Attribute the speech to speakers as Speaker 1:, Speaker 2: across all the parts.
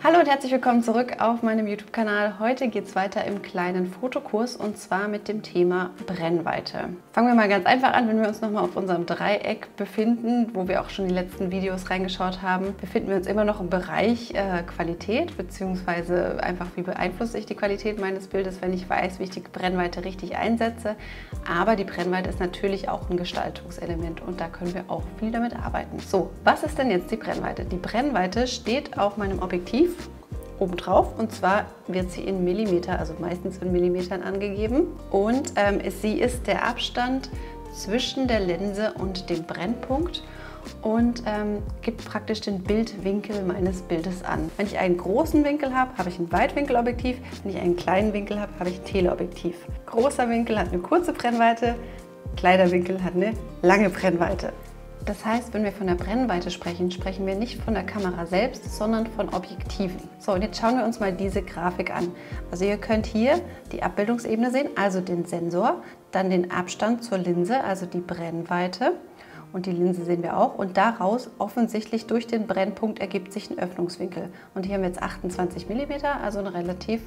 Speaker 1: Hallo und herzlich willkommen zurück auf meinem YouTube-Kanal. Heute geht es weiter im kleinen Fotokurs und zwar mit dem Thema Brennweite. Fangen wir mal ganz einfach an, wenn wir uns nochmal auf unserem Dreieck befinden, wo wir auch schon die letzten Videos reingeschaut haben, befinden wir uns immer noch im Bereich Qualität, beziehungsweise einfach wie beeinflusse ich die Qualität meines Bildes, wenn ich weiß, wie ich die Brennweite richtig einsetze. Aber die Brennweite ist natürlich auch ein Gestaltungselement und da können wir auch viel damit arbeiten. So, was ist denn jetzt die Brennweite? Die Brennweite steht auf meinem Objektiv obendrauf und zwar wird sie in Millimeter, also meistens in Millimetern angegeben und sie ist der Abstand zwischen der Linse und dem Brennpunkt und gibt praktisch den Bildwinkel meines Bildes an. Wenn ich einen großen Winkel habe, habe ich ein Weitwinkelobjektiv, wenn ich einen kleinen Winkel habe, habe ich ein Teleobjektiv. Großer Winkel hat eine kurze Brennweite, kleiner Winkel hat eine lange Brennweite. Das heißt, wenn wir von der Brennweite sprechen, sprechen wir nicht von der Kamera selbst, sondern von Objektiven. So, und jetzt schauen wir uns mal diese Grafik an. Also ihr könnt hier die Abbildungsebene sehen, also den Sensor, dann den Abstand zur Linse, also die Brennweite. Und die Linse sehen wir auch. Und daraus offensichtlich durch den Brennpunkt ergibt sich ein Öffnungswinkel. Und hier haben wir jetzt 28 mm, also einen relativ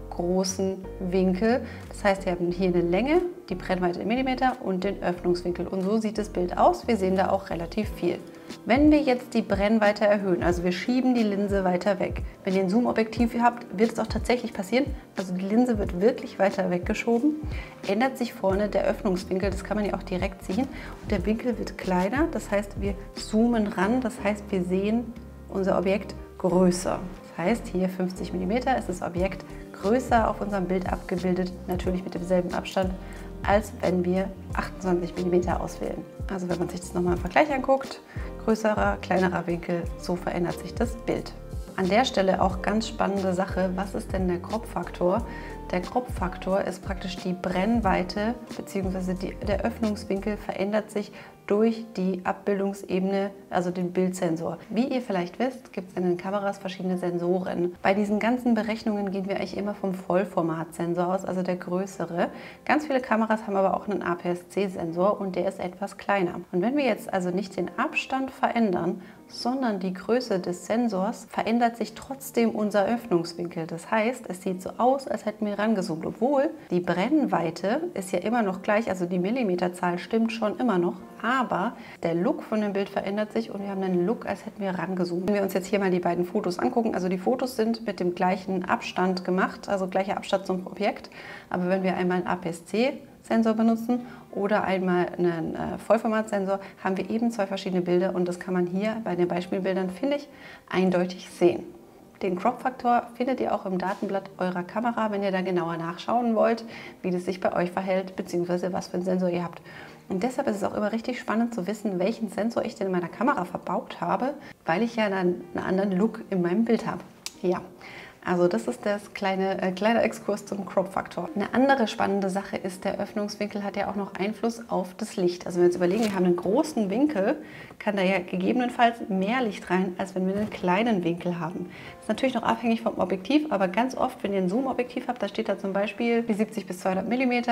Speaker 1: großen Winkel. Das heißt, wir haben hier eine Länge, die Brennweite in Millimeter und den Öffnungswinkel. Und so sieht das Bild aus. Wir sehen da auch relativ viel. Wenn wir jetzt die Brennweite erhöhen, also wir schieben die Linse weiter weg. Wenn ihr ein Zoom-Objektiv habt, wird es auch tatsächlich passieren. Also die Linse wird wirklich weiter weggeschoben. Ändert sich vorne der Öffnungswinkel, das kann man ja auch direkt sehen. Und der Winkel wird kleiner, das heißt, wir zoomen ran. Das heißt, wir sehen unser Objekt größer. Das heißt, hier 50 mm ist das Objekt größer auf unserem Bild abgebildet, natürlich mit demselben Abstand, als wenn wir 28 mm auswählen. Also wenn man sich das nochmal im Vergleich anguckt, größerer, kleinerer Winkel, so verändert sich das Bild. An der Stelle auch ganz spannende Sache, was ist denn der Crop-Faktor? Der Crop-Faktor ist praktisch die Brennweite bzw. der Öffnungswinkel verändert sich durch die Abbildungsebene, also den Bildsensor. Wie ihr vielleicht wisst, gibt es in den Kameras verschiedene Sensoren. Bei diesen ganzen Berechnungen gehen wir eigentlich immer vom Vollformatsensor aus, also der größere. Ganz viele Kameras haben aber auch einen APS-C-Sensor und der ist etwas kleiner. Und wenn wir jetzt also nicht den Abstand verändern, sondern die Größe des Sensors, verändert sich trotzdem unser Öffnungswinkel. Das heißt, es sieht so aus, als hätten wir rangezoomt, obwohl die Brennweite ist ja immer noch gleich, also die Millimeterzahl stimmt schon immer noch, aber der Look von dem Bild verändert sich und wir haben einen Look, als hätten wir rangezoomt. Wenn wir uns jetzt hier mal die beiden Fotos angucken, also die Fotos sind mit dem gleichen Abstand gemacht, also gleicher Abstand zum Objekt, aber wenn wir einmal einen APS-C-Sensor benutzen oder einmal einen Vollformatsensor, haben wir eben zwei verschiedene Bilder und das kann man hier bei den Beispielbildern, finde ich, eindeutig sehen. Den Crop-Faktor findet ihr auch im Datenblatt eurer Kamera, wenn ihr da genauer nachschauen wollt, wie das sich bei euch verhält, beziehungsweise was für einen Sensor ihr habt. Und deshalb ist es auch immer richtig spannend zu wissen, welchen Sensor ich denn in meiner Kamera verbaut habe, weil ich ja dann einen anderen Look in meinem Bild habe. Ja. Also das ist das kleine Exkurs zum Crop-Faktor. Eine andere spannende Sache ist, der Öffnungswinkel hat ja auch noch Einfluss auf das Licht. Also wenn wir uns überlegen, wir haben einen großen Winkel, kann da ja gegebenenfalls mehr Licht rein, als wenn wir einen kleinen Winkel haben. Das ist natürlich noch abhängig vom Objektiv, aber ganz oft, wenn ihr ein Zoom-Objektiv habt, da steht da zum Beispiel die 70 bis 200 mm,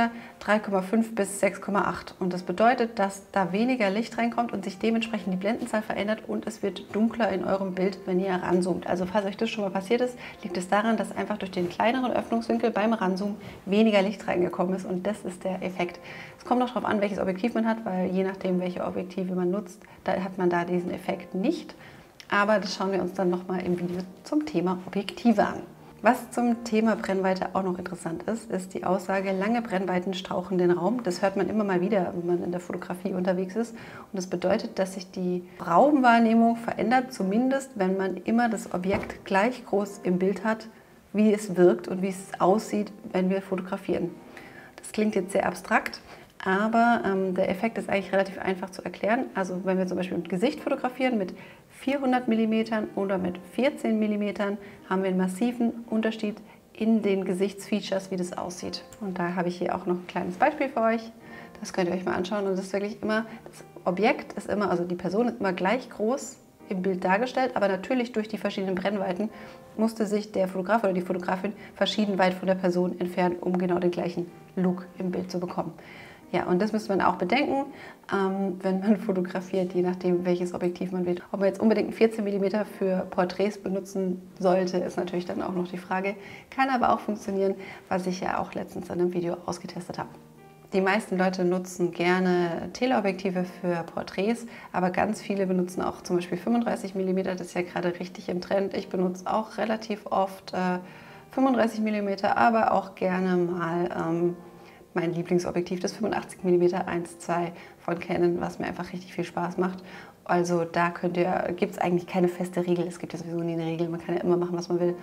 Speaker 1: 3,5 bis 6,8. Und das bedeutet, dass da weniger Licht reinkommt und sich dementsprechend die Blendenzahl verändert und es wird dunkler in eurem Bild, wenn ihr ranzoomt. Also falls euch das schon mal passiert ist, liegt es daran, dass einfach durch den kleineren Öffnungswinkel beim Ranzoomen weniger Licht reingekommen ist und das ist der Effekt. Es kommt noch darauf an, welches Objektiv man hat, weil je nachdem, welche Objektive man nutzt, da hat man da diesen Effekt nicht. Aber das schauen wir uns dann nochmal im Video zum Thema Objektive an. Was zum Thema Brennweite auch noch interessant ist, ist die Aussage, lange Brennweiten strauchen den Raum. Das hört man immer mal wieder, wenn man in der Fotografie unterwegs ist. Und das bedeutet, dass sich die Raumwahrnehmung verändert, zumindest wenn man immer das Objekt gleich groß im Bild hat, wie es wirkt und wie es aussieht, wenn wir fotografieren. Das klingt jetzt sehr abstrakt, aber der Effekt ist eigentlich relativ einfach zu erklären. Also wenn wir zum Beispiel ein Gesicht fotografieren mit 400 mm oder mit 14 mm, haben wir einen massiven Unterschied in den Gesichtsfeatures, wie das aussieht. Und da habe ich hier auch noch ein kleines Beispiel für euch. Das könnt ihr euch mal anschauen. Und das ist wirklich immer, das Objekt ist immer, also die Person ist immer gleich groß im Bild dargestellt, aber natürlich durch die verschiedenen Brennweiten musste sich der Fotograf oder die Fotografin verschieden weit von der Person entfernen, um genau den gleichen Look im Bild zu bekommen. Ja, und das müsste man auch bedenken, wenn man fotografiert, je nachdem, welches Objektiv man wählt. Ob man jetzt unbedingt ein 14 mm für Porträts benutzen sollte, ist natürlich dann auch noch die Frage. Kann aber auch funktionieren, was ich ja auch letztens in einem Video ausgetestet habe. Die meisten Leute nutzen gerne Teleobjektive für Porträts, aber ganz viele benutzen auch zum Beispiel 35 mm. Das ist ja gerade richtig im Trend. Ich benutze auch relativ oft 35 mm, aber auch gerne mal mein Lieblingsobjektiv, das 85 mm 1.2 von Canon, was mir einfach richtig viel Spaß macht. Also da gibt es eigentlich keine feste Regel. Es gibt ja sowieso nie eine Regel. Man kann ja immer machen, was man will.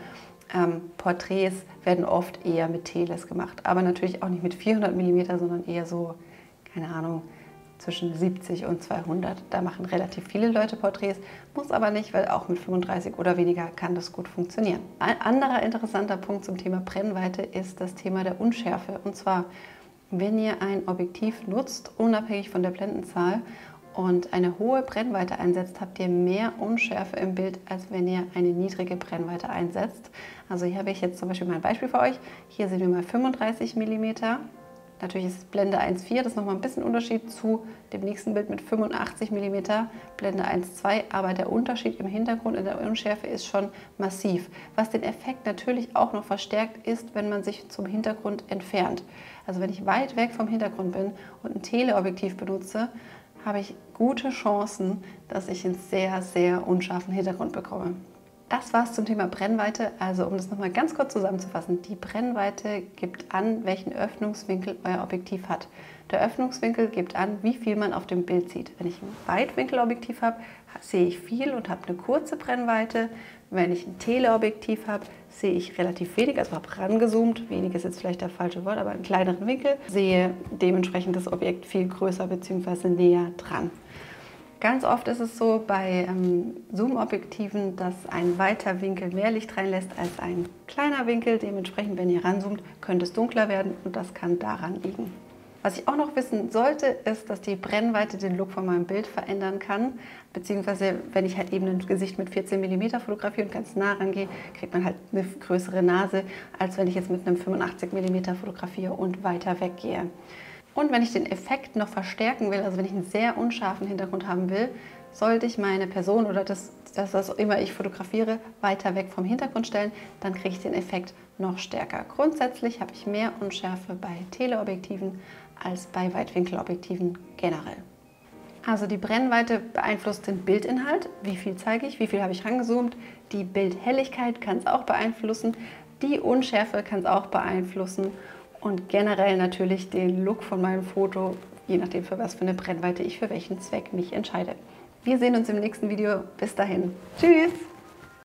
Speaker 1: Porträts werden oft eher mit Teles gemacht, aber natürlich auch nicht mit 400 mm, sondern eher so, keine Ahnung, zwischen 70 und 200. Da machen relativ viele Leute Porträts, muss aber nicht, weil auch mit 35 oder weniger kann das gut funktionieren. Ein anderer interessanter Punkt zum Thema Brennweite ist das Thema der Unschärfe. Und zwar, wenn ihr ein Objektiv nutzt, unabhängig von der Blendenzahl, und eine hohe Brennweite einsetzt, habt ihr mehr Unschärfe im Bild, als wenn ihr eine niedrige Brennweite einsetzt. Also hier habe ich jetzt zum Beispiel mal ein Beispiel für euch. Hier sehen wir mal 35 mm. Natürlich ist Blende 1.4, das ist nochmal ein bisschen Unterschied zu dem nächsten Bild mit 85 mm, Blende 1.2, aber der Unterschied im Hintergrund in der Unschärfe ist schon massiv. Was den Effekt natürlich auch noch verstärkt ist, wenn man sich zum Hintergrund entfernt. Also wenn ich weit weg vom Hintergrund bin und ein Teleobjektiv benutze, habe ich gute Chancen, dass ich einen sehr, sehr unscharfen Hintergrund bekomme. Das war's zum Thema Brennweite. Also um das nochmal ganz kurz zusammenzufassen, die Brennweite gibt an, welchen Öffnungswinkel euer Objektiv hat. Der Öffnungswinkel gibt an, wie viel man auf dem Bild sieht. Wenn ich ein Weitwinkelobjektiv habe, sehe ich viel und habe eine kurze Brennweite. Wenn ich ein Teleobjektiv habe, sehe ich relativ wenig, also habe rangezoomt. Wenig ist jetzt vielleicht das falsche Wort, aber einen kleineren Winkel. Sehe dementsprechend das Objekt viel größer bzw. näher dran. Ganz oft ist es so bei Zoom-Objektiven, dass ein weiter Winkel mehr Licht reinlässt als ein kleiner Winkel. Dementsprechend, wenn ihr ranzoomt, könnte es dunkler werden und das kann daran liegen. Was ich auch noch wissen sollte, ist, dass die Brennweite den Look von meinem Bild verändern kann. Beziehungsweise, wenn ich halt eben ein Gesicht mit 14 mm fotografiere und ganz nah rangehe, kriegt man halt eine größere Nase, als wenn ich jetzt mit einem 85 mm fotografiere und weiter weggehe. Und wenn ich den Effekt noch verstärken will, also wenn ich einen sehr unscharfen Hintergrund haben will, sollte ich meine Person oder das, was immer ich fotografiere, weiter weg vom Hintergrund stellen, dann kriege ich den Effekt noch stärker. Grundsätzlich habe ich mehr Unschärfe bei Teleobjektiven als bei Weitwinkelobjektiven generell. Also die Brennweite beeinflusst den Bildinhalt, wie viel zeige ich, wie viel habe ich rangezoomt, die Bildhelligkeit kann es auch beeinflussen, die Unschärfe kann es auch beeinflussen und generell natürlich den Look von meinem Foto, je nachdem für was für eine Brennweite ich für welchen Zweck mich entscheide. Wir sehen uns im nächsten Video. Bis dahin. Tschüss!